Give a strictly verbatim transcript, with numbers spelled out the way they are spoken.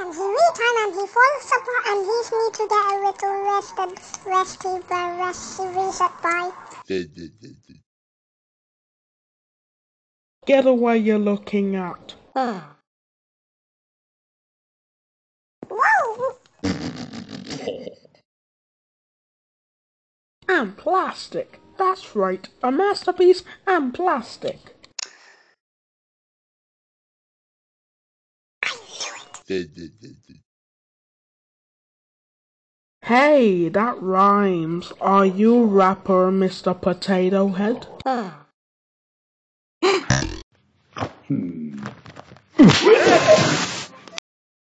and he return and he falls apart and he's need to get a little rested, rested by rest reset by. Get away, you're looking at. Whoa! And plastic. That's right, a masterpiece and plastic. I knew it. Hey, that rhymes. Are you rapper, Mister Potato Head? Hmm.